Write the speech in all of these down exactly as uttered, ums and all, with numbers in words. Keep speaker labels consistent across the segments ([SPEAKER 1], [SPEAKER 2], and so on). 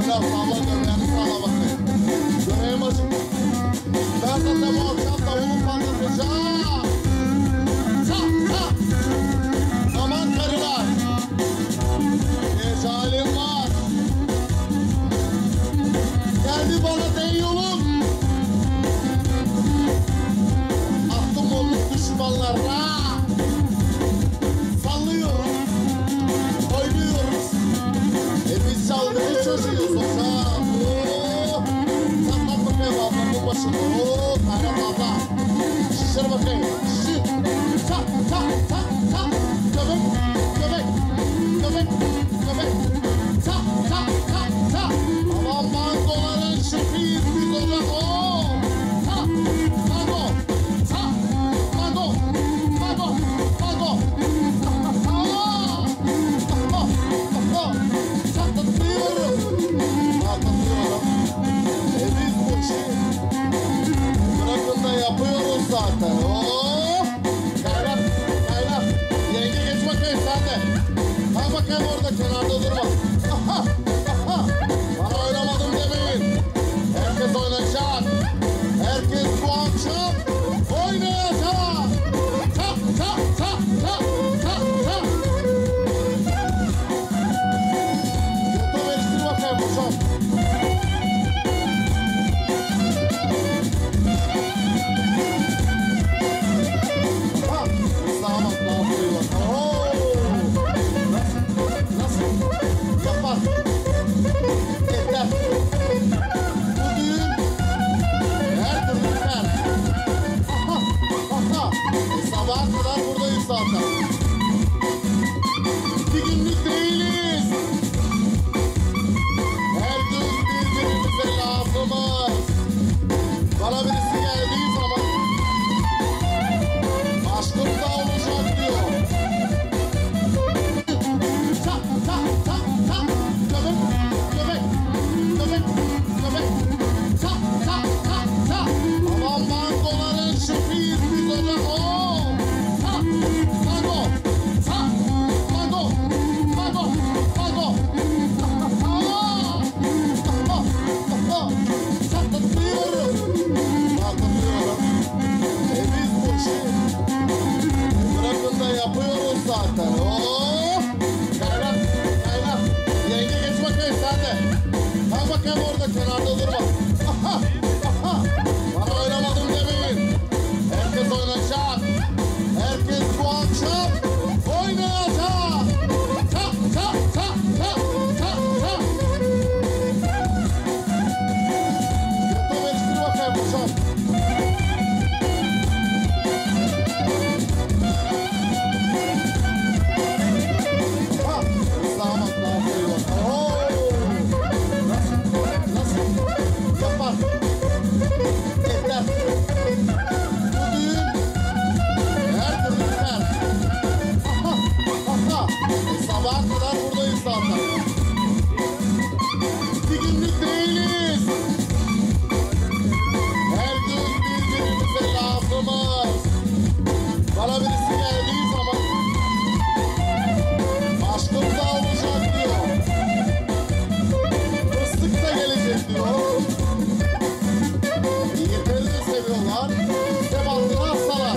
[SPEAKER 1] Öyle sağla göbeğini sağla bakayım. Göbeğim açık. Ben zaten bu akşam davulun patlatacağım. Ta ta. Aman karılar. Mecalim var. Geldi bana den yolum. Attım olduk düşmanlara. Sallıyoruz. Oynuyoruz. E biz çalgılı çocuğuyuz hocam. Oo. Saklan bakayım abla bu başını. Oo, Kayrat abla. Şişir bakayım. Şişir. Ta ta ta ta. Göbek. Göbek. Göbek. Göbek. Ta ta ta ta. Aman bankoların şefiyiz biz hocam. Oo. Ta. Banko. Ta. Banko. Banko. Banko. Saklatlıyorum. Saklatlıyorum. E biz bu işi bırakın da yapıyoruz zaten. Oh! Kaynak, kaynak. Yenge geç bakayım sen de. Kal bakayım orada kenarda durma. Aha, aha. Bana oynamadım demeyin. Herkes oynayacak. Herkes bu akşam oynayacak. Ta ta ta ta ta ta. YouTube eriştir bakayım hocam. Ha, sağlam ne yapıyor bakalım. Oo. Nasıl? Nasıl? Yapar. Yeter. Bu düğün her türlü biter. Aha, aha. E, sabaha kadar buradayız zaten. Bir günlük değiliz. Her gün birbirimize lazımız. Bana birisi geldiği zaman aşkım da olacak diyor. Ta ta ta ta. Göbek, göbek, göbek, göbek. Ta ta ta ta. Aman bankoların şefiyiz biz hocam. Oo. Ta, banko, ta, banko, banko, banko. Saklatlıyorum. Saklatlıyorum. E biz bu işi bırakın da yapıyoruz zaten. Oh! Kaynak, kaynak. Yenge geç bakayım sen de. Kal bakayım orada kenarda durma. Aha, aha. Bana oynamadım demeyin. Herkes oynayacak. Herkes bu akşam oynayacak. Ta ta ta ta ta ta. YouTube eriştir bakayım hocam. Ha, damat ne yapıyor? Oo. Nasıl? Nasıl? Yapar. Yeter. Bu düğün her türlü biter. Aha, aha. E, sabaha kadar buradayız zaten. Bir günlük değiliz. Her gün birbirimize lazımız. Bana birisi geldiği zaman aşkım da olacak diyor. Fıstık da gelecek diyor. Yeterli seviyorlar. Devamlı hastalar.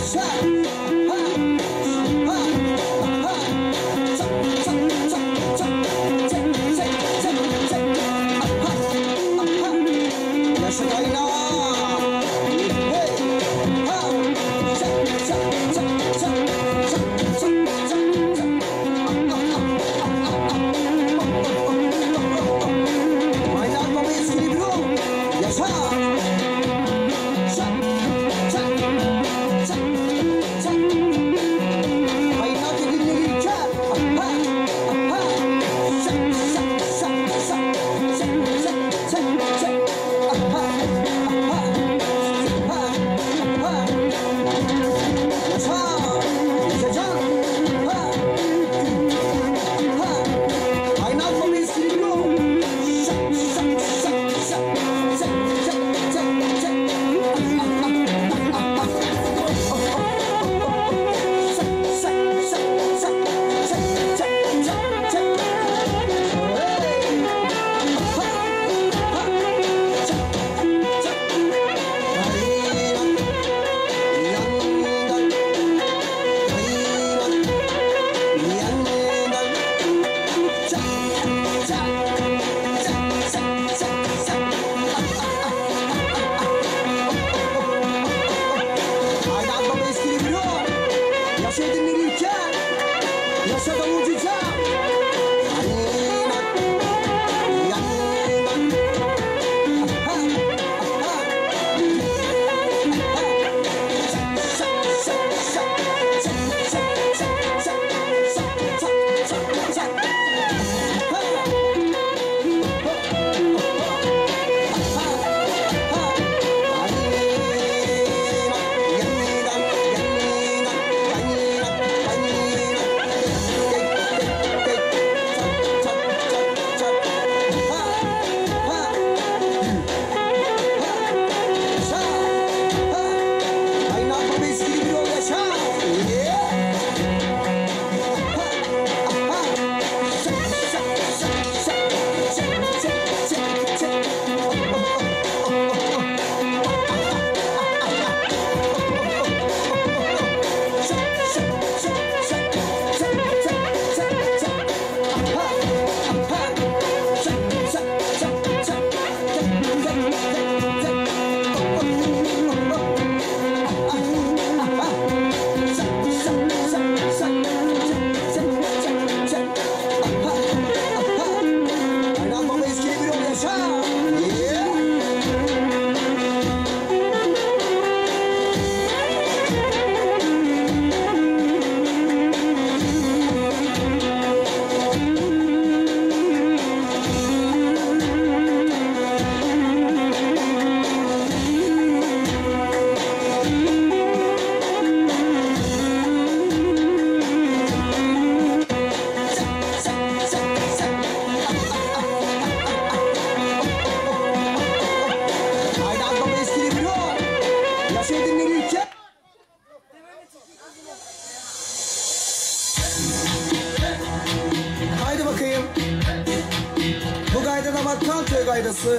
[SPEAKER 2] gaydası.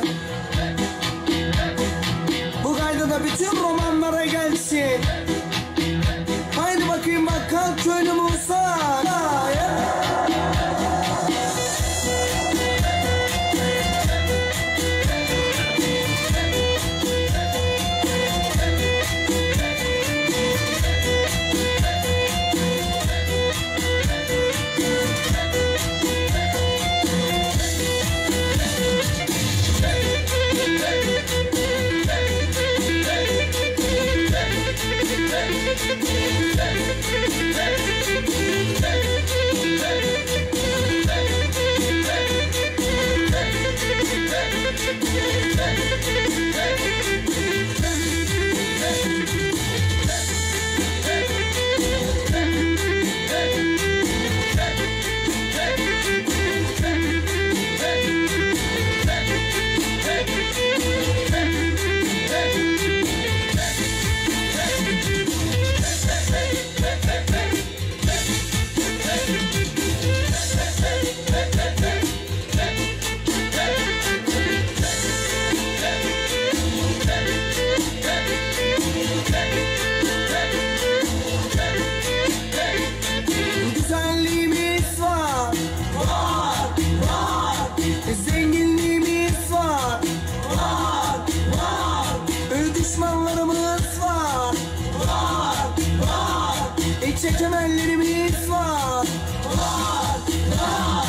[SPEAKER 2] Bu gayda da bütün romanlara gelsin. Haydi bakayım bakkal köylü Musa. kemerlerimiz var. Var, var.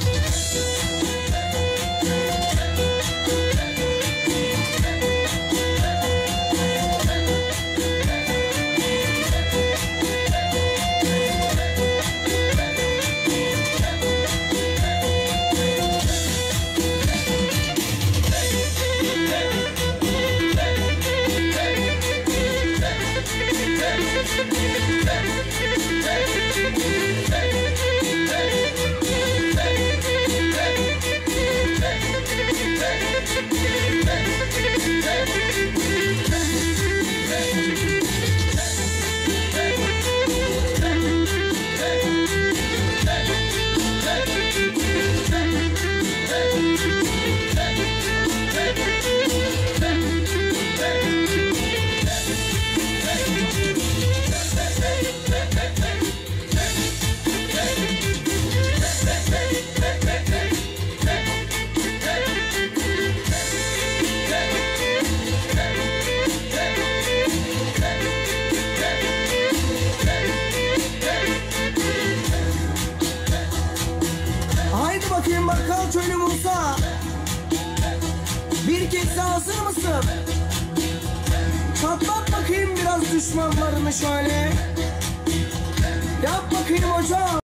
[SPEAKER 2] Haydi bakayım bakkal köylü Musa. Bir kez daha hazır mısın? Çatlat bakayım biraz düşmanlarını şöyle. Yap bakayım hocam.